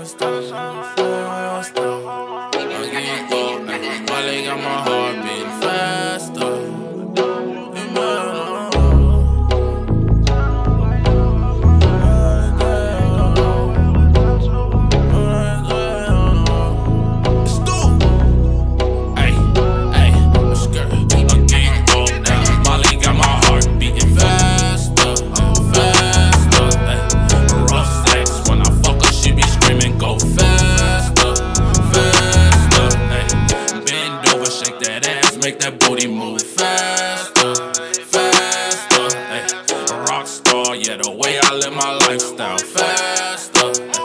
faster, faster. I get up, Molly got my heart beating faster. Make that booty move faster, faster, ay. A rock star, yeah, the way I live my lifestyle faster.